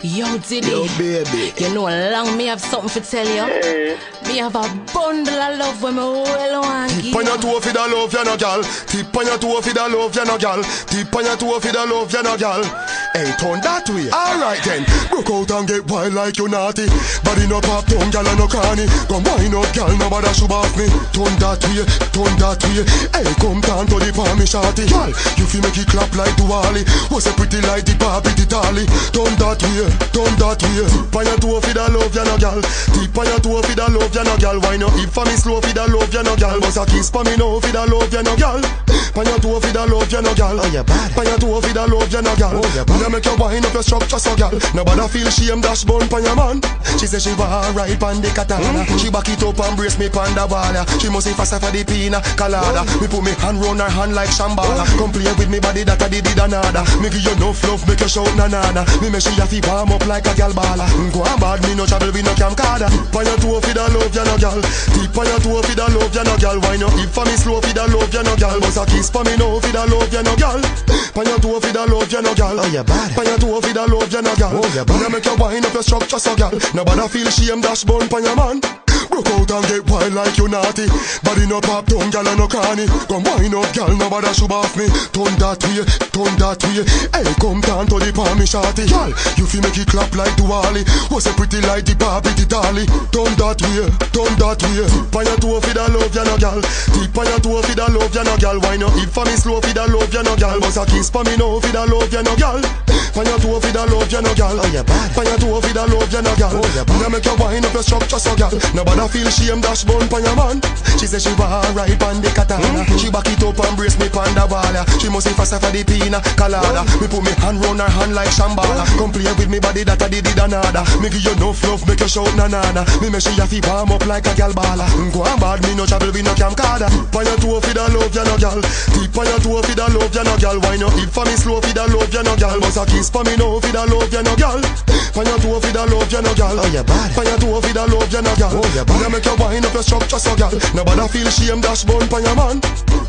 Yo, Diddy. Yo, baby. You know, long me have something to tell you. Me have a bundle of love when me well on. Tip on your toe for the love, you no gal. Tip on your toe for the love, you no gal. Tip on your toe for the love, you no gal. Hey, turn that way. Alright then. Broke out and get wild like you naughty. Body no pop down, gal and no cranny. Come wind up, gal, nobody should off me. Turn that way, turn that way. Hey, come down to the palm, me shawty. Gal, you feel make it clap like Duali. Was a pretty like the Barbie, the dolly. Turn that way, turn that way. Tip on your toe for the love, you no gal. Tip on your toe for the love, you no gal. Why no hip for me slow for the love, you no gal. Bust a kiss for me now for the love, you no gal. On your toe for the love, you no gal. Oh, you bad. On your toe for the love, you no gal. Oh, you bad. Now make you wind up your structure so gal. Nobody feel shame dash bun pon your man. She say she want ride pon the katana. She back it up and brace me pon the ball. She must say faster for the pina colada. Me put me hand round her hand like Shambhala. Come play with me body that I did another. Me give you enough love, make you shout na na na. Me make she have to warm up like a gal baller. Go on bad, me no trouble, we no camcorder. Tip on your toe for the love, you no gal. Tip on your toe for the love, you no gal. Why no hip for me slow for the love, you no gal. Bust a kiss for me now for the love, you no gal. On your toe for the love, you no gal. Oh, you bad. On your toe for the love, you no gal. Oh, you bad. Now make you wind up your structure so gal. Nobody feel shame dash bun pon your man. Broke out and get wild like you naughty. Body no pop down, gal and no cranny. Come wind up, gal, nobody should off me. Turn that way, turn that way. Hey, come down to the palm, me shawty. Gal, you feel make it clap like Duali. Was a pretty like the Barbie, the dolly. Turn that way, turn that way. Tip on your toe for the love, you no gal. Tip on your toe for the love, you no gal. Why no hip for me slow for the love, you no gal. Bust a kiss for me now for the love, you no gal. On your toe for the love, you no gal. Oh, you bad. On your toe for the love, you no gal. Oh, you bad. Now make you wind up your structure so gal. Nobody feel shame dash bun pon your man. She say she want ride pon the katana. She back it up and brace me pon the ball. She must say faster for the pina colada. Me put me hand round her hand like Shambhala. Come play with me body that I did another. Me give you enough love, make you shout na na na. Me make she have to warm up like a gal baller. Go on bad, me no trouble, we no camcorder. Tip on your toe for the love, you no gal. Tip on your toe for the love, you no gal. Why no hip for me slow for the love, you no gal. Bust a kiss for me now for the love, you no gal. On your toe for the love, you no gal. Oh, you bad. On your toe for the love, you no gal. Oh, you bad. Now make you wind up your structure so gal. Nobody feel shame dash bun pon your man.